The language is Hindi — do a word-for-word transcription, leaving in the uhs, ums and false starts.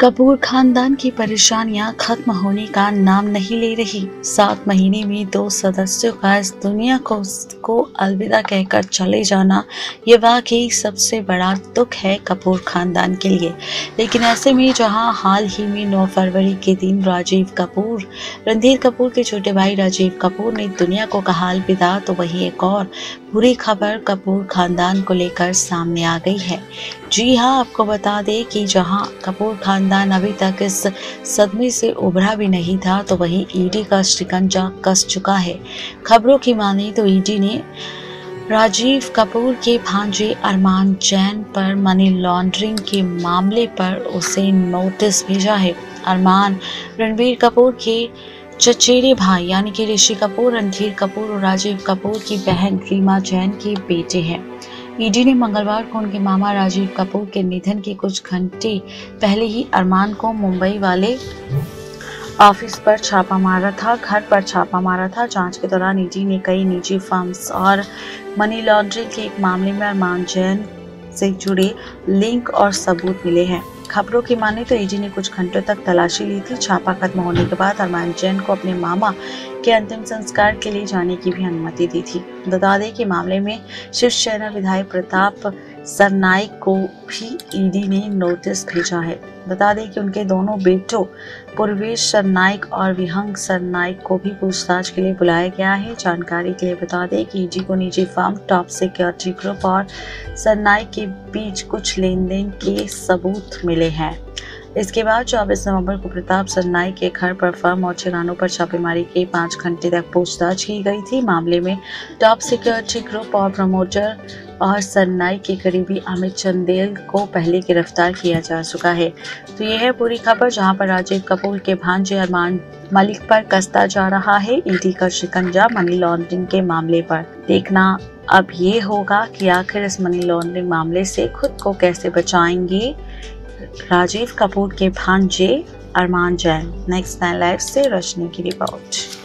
कपूर खानदान की परेशानियां खत्म होने का नाम नहीं ले रही। सात महीने में दो सदस्यों का इस दुनिया को, को अलविदा कहकर चले जाना ये वाकई सबसे बड़ा दुख है कपूर खानदान के लिए। लेकिन ऐसे में जहां हाल ही में नौ फरवरी के दिन राजीव कपूर रणधीर कपूर के छोटे भाई राजीव कपूर ने दुनिया को कहा अलविदा, तो वही एक और बुरी खबर कपूर खानदान को लेकर सामने आ गई है। जी हां, आपको बता दें कि जहां कपूर खानदान अभी तक इस सदमे से उभरा भी नहीं था, तो वहीं ईडी का शिकंजा कस चुका है। खबरों की माने तो ईडी ने राजीव कपूर के भांजे अरमान जैन पर मनी लॉन्ड्रिंग के मामले पर उसे नोटिस भेजा है। अरमान रणबीर कपूर के चचेरे भाई यानी कि ऋषि कपूर, रणधीर कपूर और राजीव कपूर की बहन रीमा जैन के बेटे हैं। ईडी ने मंगलवार को उनके मामा राजीव कपूर के निधन के कुछ घंटे पहले ही अरमान को मुंबई वाले ऑफिस पर छापा मारा था घर पर छापा मारा था। जांच के दौरान ईडी ने कई निजी फर्म्स और मनी लॉन्ड्रिंग के एक मामले में अरमान जैन से जुड़े लिंक और सबूत मिले हैं। खबरों की माने तो ईडी ने कुछ घंटों तक तलाशी ली थी। छापा खत्म होने के बाद अरमान जैन को अपने मामा के अंतिम संस्कार के लिए जाने की भी अनुमति दी थी। बता दें कि मामले में शिवसेना विधायक प्रताप सरनाइक को भी ईडी ने नोटिस भेजा है। बता दें कि उनके दोनों बेटों पूर्वेश सरनाइक और विहंग सरनाइक को भी पूछताछ के लिए बुलाया गया है। जानकारी के लिए बता दें कि ईडी को निजी फर्म टॉप सिक्योरिटी ग्रुप और सरनाइक के बीच कुछ लेन देन के सबूत मिले हैं। इसके बाद चौबीस नवंबर को प्रताप सरनाइक के घर पर फर्म और ठिकानों पर छापेमारी के पाँच घंटे तक पूछताछ की गई थी। मामले में टॉप सिक्योरिटी ग्रुप और प्रमोटर और सरनाइक के करीबी अमित चंदेल को पहले गिरफ्तार किया जा चुका है। तो यह है पूरी खबर, जहां पर राजीव कपूर के भांजे अरमान मलिक पर कसता जा रहा है ईडी का शिकंजा मनी लॉन्ड्रिंग के मामले पर। देखना अब ये होगा कि आखिर इस मनी लॉन्ड्रिंग मामले से खुद को कैसे बचाएंगे राजीव कपूर के भांजे Armaan Jain. Next nine live से रजनी की रिपोर्ट।